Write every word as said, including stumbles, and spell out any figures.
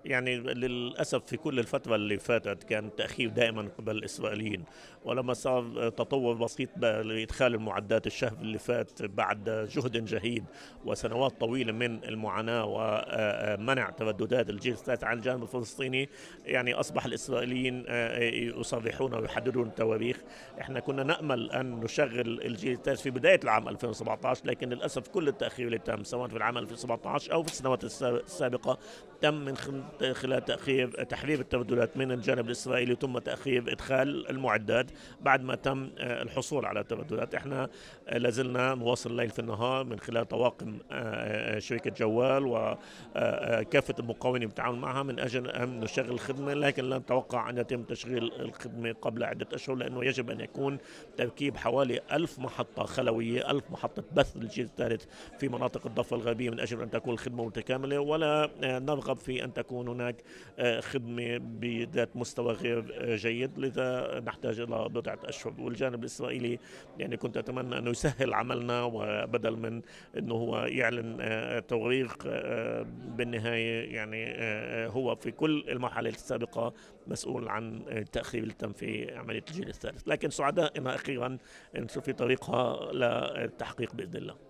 يعني للأسف في كل الفترة اللي فاتت كان تأخير دائما قبل الإسرائيليين، ولما صار تطور بسيط لإدخال المعدات الشهر اللي فات بعد جهد جهيد وسنوات طويلة من المعاناة ومنع ترددات الجيش الثالث على الجانب الفلسطيني، يعني أصبح الإسرائيليين يصرحون ويحددون التواريخ. احنا كنا نأمل أن نشغل الجيل الثالث في بداية العام ألفين وسبعة عشر، لكن للأسف كل التأخير اللي تم سواء في العام ألفين وسبعة عشر أو في السنوات السابقة تم من خلال تأخير تحرير التبادلات من الجانب الإسرائيلي، ثم تأخير إدخال المعدات بعد ما تم الحصول على التبادلات. احنا لازلنا نواصل الليل في النهار من خلال طواقم شركة جوال وكافة المقاولين بالتعاون معها من أجل أن نشغل الخدمة، لكن لا نتوقع أن يتم تشغيل الخدمة قبل عدة أشهر، لأنه يجب أن يكون تركيب حوالي ألف محطة خلوية، ألف محطة بث للجيل الثالث في مناطق الضفة الغربية من أجل أن تكون الخدمة متكاملة، ولا نرغب في أن تكون هناك خدمة بذات مستوى غير جيد. لذا نحتاج إلى بضعة أشهر. والجانب الإسرائيلي يعني كنت أتمنى أنه يسهل عملنا، وبدل من أنه هو يعلن توريق بالنهاية يعني هو في كل المرحلة السابقة مسؤول عن التأخير اللي تم في عملية الجيل الثالث. لكن سعداء أن أخيرا نشوف في طريقها للتحقيق بإذن الله.